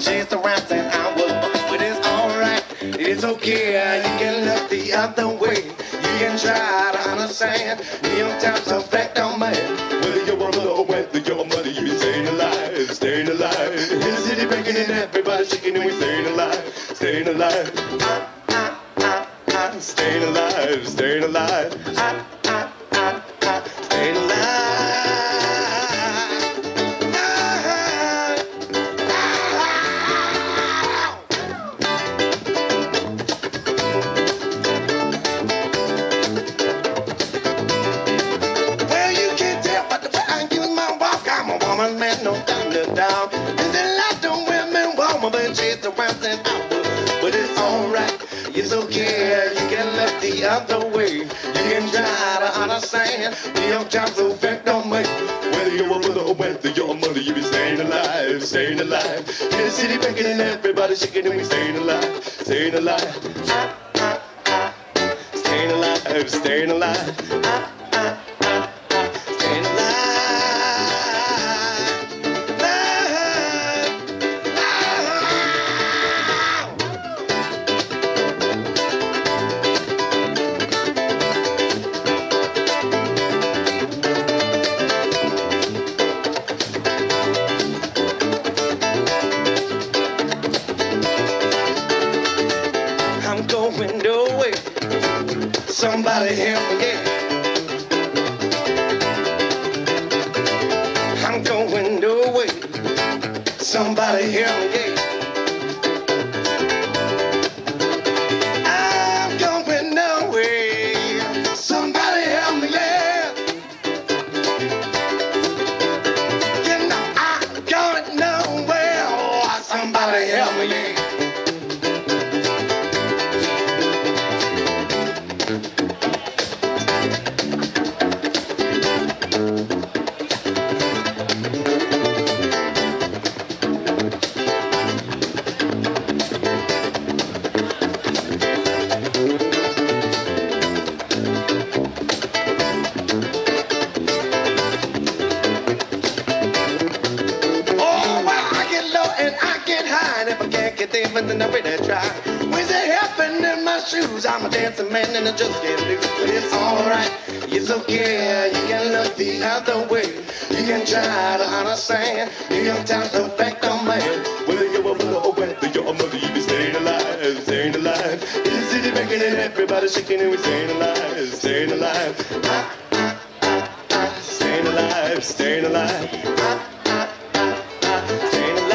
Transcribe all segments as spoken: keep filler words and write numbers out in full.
chase the rats and I will. But it's alright, it's okay. You can look the other way. You can try to understand. New times affect our man. Whether you're a mother or whether you're a mother, you be staying alive, staying alive. In the city breaking and everybody shaking and we staying alive, staying alive. Ah, ah, ah, ah, staying alive, staying alive. Ah, ah, ah, ah, staying alive. Man, no down the down. There's a lot of women, woman, but chase the rats and out. But it's alright, it's okay. You can look the other way. You can try to understand. The young times affect on me. Whether you're a mother or whether you're a mother, you be staying alive, staying alive. In the city breaking and everybody shaking and we staying alive, staying alive. Ah, ah, ah. Staying alive, staying alive. Ah, ah, ah, ah. Staying alive. I'm going nowhere. Somebody help me, yeah. I'm going nowhere. Somebody help me, yeah. I'm going nowhere. Somebody help me, yeah. You know I'm going nowhere. Oh, somebody help me, yeah. Then I really try. When's it happening in my shoes? I'm a dancing man and I just can't do. But it's alright, it's okay. You can look the other way. You can try to understand. New York Times affect a man. Whether you're a mother or whether you're a mother, you be staying alive, staying alive. In the city breaking and everybody shaking and we staying alive, staying alive. Ah, ah, ah, ah. Staying alive, staying alive. Ah, ah, ah, ah. Staying alive.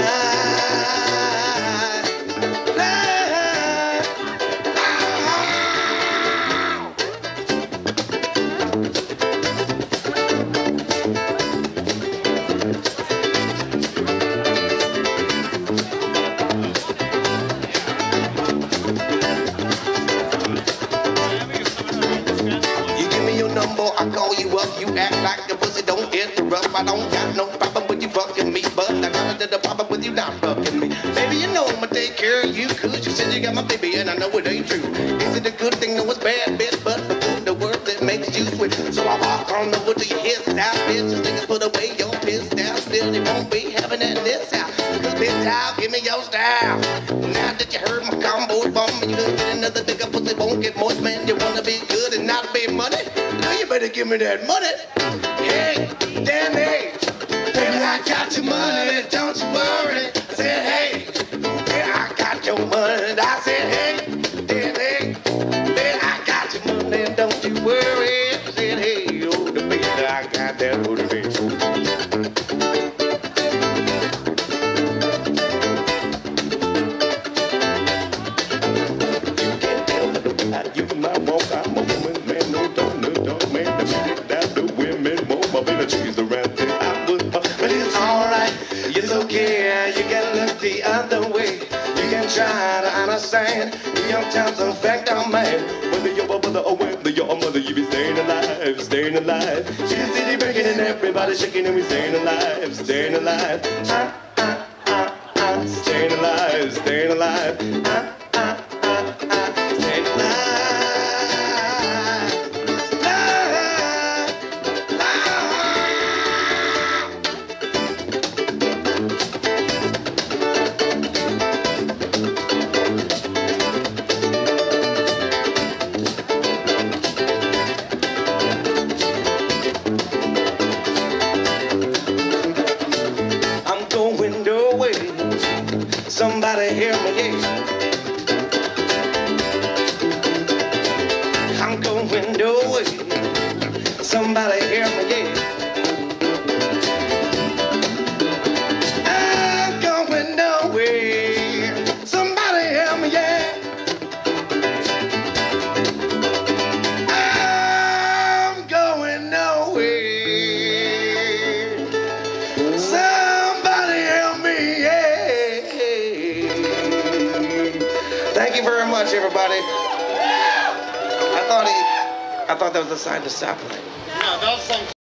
I call you up, you act like a pussy, don't interrupt. I don't got no problem with you fucking me, but I got a problem with you not fucking me. Baby, you know I'ma take care of you, cause you said you got my baby and I know it ain't true. Is it a good thing? No, it's bad, bitch, but the good, the word that makes you switch. So I walk on over to your his house, bitch. You niggas put away your piss down, still they won't be having that in this house. Cause bitch, I'll give me your style. Now that you heard my combo bum, you done get another nigga pussy, won't get moist, man. You wanna be good and not be money? Now you better give me that money. Hey, damn, hey, baby, I got your money, don't you worry. I said, hey, baby, I got your money. I said, hey, damn, hey, baby, I got your money, don't you worry. I said, hey, oh, the baby, I got that booty, baby. You my walk, I'm a woman, man, no don't, no don't, man, the music that the women want, my baby, she's the rap thing I would pop. But it's alright, it's okay, you can look the other way. You can try to understand, the young times affect our man. Whether you're a mother or whether you're a mother, you be staying alive, staying alive. In the city breaking and everybody shaking and we staying alive, staying alive. Ah, ah, ah, ah, staying alive, staying alive. Ah, ah, ah, ah, staying alive. Thank you very much, everybody. I thought he, I thought that was a sign to stop playing. No, that was some